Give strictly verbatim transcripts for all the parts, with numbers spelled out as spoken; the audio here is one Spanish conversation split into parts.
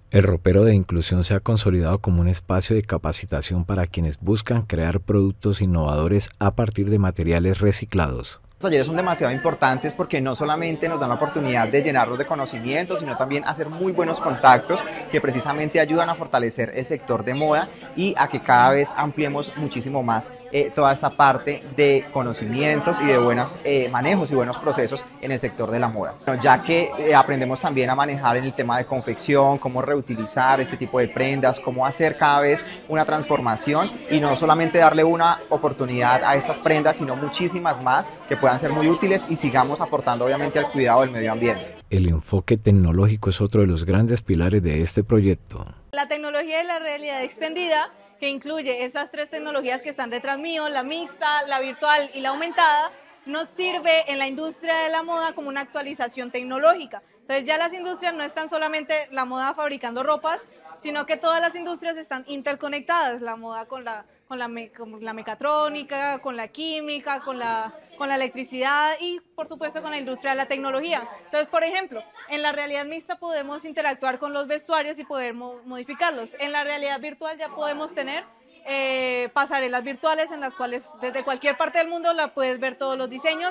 El ropero de inclusión se ha consolidado como un espacio de capacitación para quienes buscan crear productos innovadores a partir de materiales reciclados. Los talleres son demasiado importantes porque no solamente nos dan la oportunidad de llenarlos de conocimientos, sino también hacer muy buenos contactos que precisamente ayudan a fortalecer el sector de moda y a que cada vez ampliemos muchísimo más eh, toda esta parte de conocimientos y de buenos eh, manejos y buenos procesos en el sector de la moda. Bueno, ya que eh, aprendemos también a manejar en el tema de confección, cómo reutilizar este tipo de prendas, cómo hacer cada vez una transformación y no solamente darle una oportunidad a estas prendas, sino muchísimas más que puedan ser muy útiles y sigamos aportando obviamente al cuidado del medio ambiente. El enfoque tecnológico es otro de los grandes pilares de este proyecto. La tecnología de la realidad extendida, que incluye esas tres tecnologías que están detrás mío, la mixta, la virtual y la aumentada, nos sirve en la industria de la moda como una actualización tecnológica. Entonces ya las industrias no están solamente la moda fabricando ropas, sino que todas las industrias están interconectadas, la moda con la, con la, me, con la mecatrónica, con la química, con la, con la electricidad y por supuesto con la industria de la tecnología. Entonces, por ejemplo, en la realidad mixta podemos interactuar con los vestuarios y poder mo modificarlos. En la realidad virtual ya podemos tener eh, pasarelas virtuales en las cuales desde cualquier parte del mundo la puedes ver todos los diseños,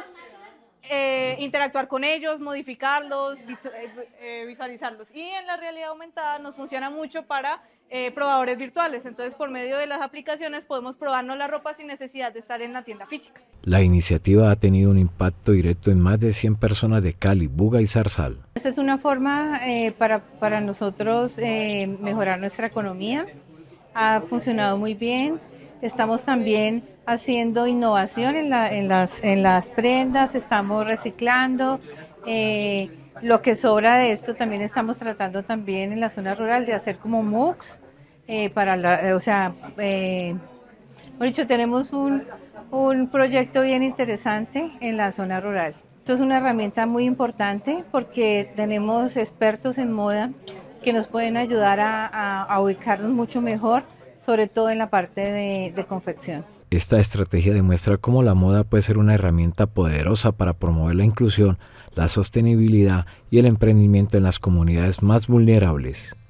Eh, interactuar con ellos, modificarlos, visu eh, visualizarlos. Y en la realidad aumentada nos funciona mucho para eh, probadores virtuales. Entonces, por medio de las aplicaciones podemos probarnos la ropa sin necesidad de estar en la tienda física. La iniciativa ha tenido un impacto directo en más de cien personas de Cali, Buga y Zarzal. Esta es una forma eh, para, para nosotros eh, mejorar nuestra economía. Ha funcionado muy bien. Estamos también haciendo innovación en, la, en, las, en las prendas, estamos reciclando. Eh, lo que sobra de esto también estamos tratando también en la zona rural de hacer como M O O Cs. Eh, para la, o sea, eh, por dicho, tenemos un, un proyecto bien interesante en la zona rural. Esto es una herramienta muy importante porque tenemos expertos en moda que nos pueden ayudar a, a, a ubicarnos mucho mejor, sobre todo en la parte de, de confección. Esta estrategia demuestra cómo la moda puede ser una herramienta poderosa para promover la inclusión, la sostenibilidad y el emprendimiento en las comunidades más vulnerables.